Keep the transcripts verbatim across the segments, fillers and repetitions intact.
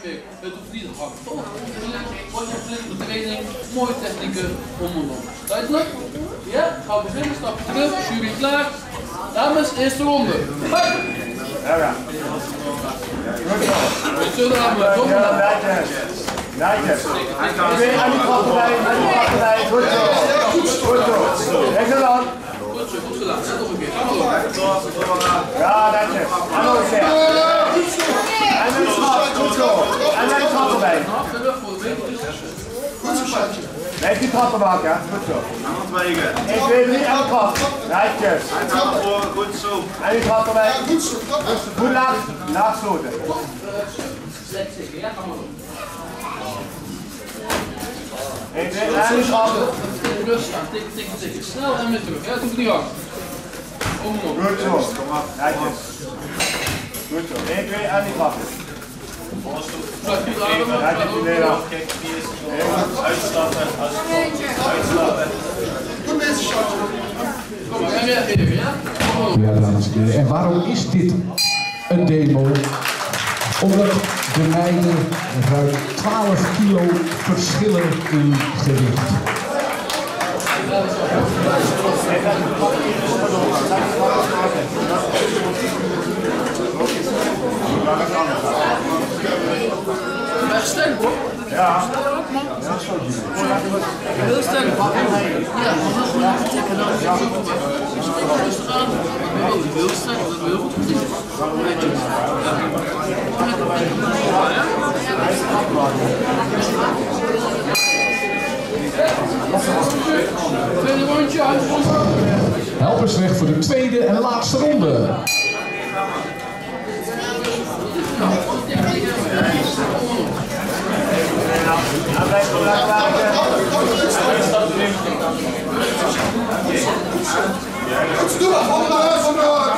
Kijk, het hoeft niet hard. Toch? Wat je flink de training, mooie technieken om en om. Duidelijk? Ja? Gaan we beginnen, stapje terug, jury klaar. Dames, eerste ronde. Hoi! Ja. Goed zo, dames. Kom maar. Netjes. En die trappen bij, en die trappen bij. Goed zo. Goed zo. Kijk zo dan. Goed zo, goed gedaan. Zet nog een keer. Ga maar door. Ja, netjes. En nog een keer. En een trap, goed zo. En een trap erbij. Nee, die trappen maken, goed zo. één, twee, drie en een trap. Netjes. Goed zo. En die trap erbij. Goed laag, laag sloten. Ja, ga maar door. één, twee, en die trap. Rust aan, tikken, tikken, tikken. Snel en weer terug. Ja, het hoeft niet hard. Om en op. Goed zo. Netjes. Goed zo. één, twee en die trap. Blijf goed ademen. Netjes, Nederland. Uitstappen. Uitstappen. Kom maar, en reageren, ja? Ja, dames en heren. En waarom is dit een demo? Omdat de meiden ruim twaalf kilo verschillen in gewicht. Echt sterk hoor. Ja. Heel sterk. Ja, we gaan gewoon even tikken dan. Rustig aan. Heel sterk, dat is heel goed getikken. Netjes. Tweede rondje, uitrondje. Helpers weg voor de tweede en laatste ronde. Doe maar, kom maar, kom maar,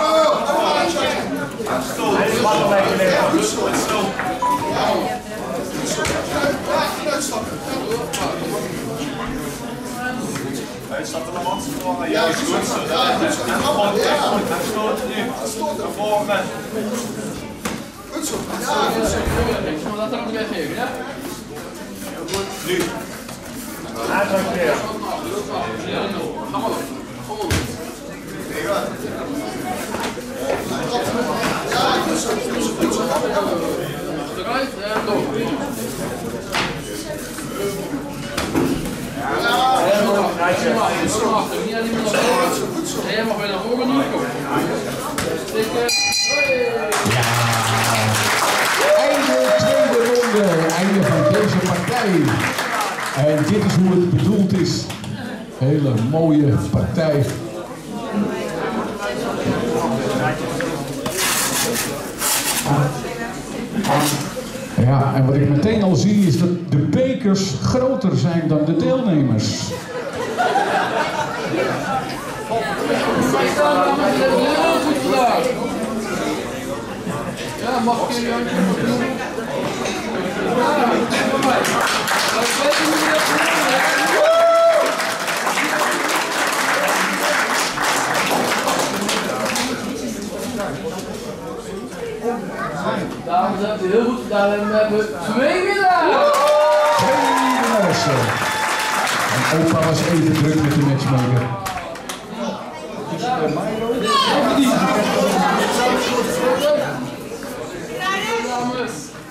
Uitstappen naar Mats. Ja, goed zo. En gewoon en stoten nu. Naar voren. goed zo. Ja, goed zo. Laat hem reageren, ja? Nu. Aandacht weer. Ga maar door. Kom maar door. Ja, goed zo, goed zo, goed zo. Achteruit en door. Helemaal netjes. Helemaal achter, niet aan iemand naar voren. En jij mag weer naar voren nu. Kom. Stikken. Ja. Einde tweede ronde. Einde van deze partij. En dit is hoe het bedoeld is. Hele mooie partij. Ja, en wat ik meteen al zie is dat de bekers groter zijn dan de deelnemers. Heel goed gedaan. Ja, mag ik jullie ook doen? Ja, kom maar. Dames en heren, heel goed gedaan en we hebben twee winnaars! Twee winnaars. En opa was even druk met de matchmaker. Dames.